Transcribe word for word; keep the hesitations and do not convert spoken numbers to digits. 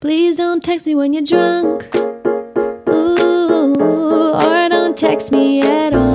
Please don't text me when you're drunk. Ooh, or don't text me at all.